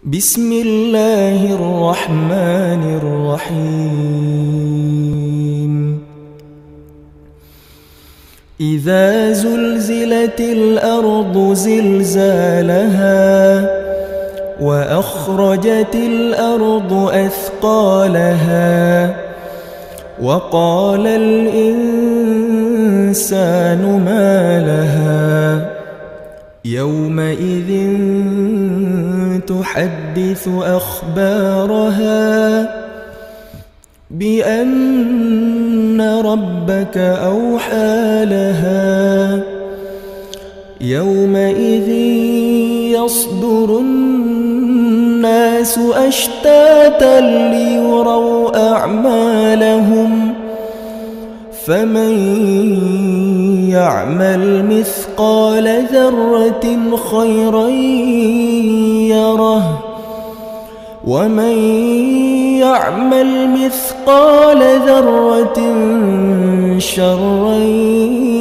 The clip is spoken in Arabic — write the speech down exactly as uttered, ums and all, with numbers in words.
بسم الله الرحمن الرحيم إذا زلزلت الأرض زلزالها وأخرجت الأرض أثقالها وقال الإنسان ما لها يومئذ تحدث أخبارها بأن ربك أوحى لها يومئذ يصدر الناس أشتاتا ليروا أعمالهم فمن يعمل مثقال ذرة خيرا يره ومن يعمل مثقال ذرة شرا